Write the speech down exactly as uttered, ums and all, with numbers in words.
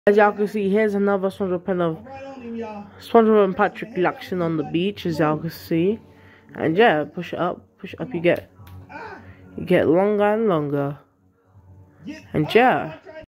As y'all can see, here's another SpongeBob pen of SpongeBob and Patrick relaxing on the beach, as y'all can see. And yeah, push it up, push it up, you get you get longer and longer. And yeah.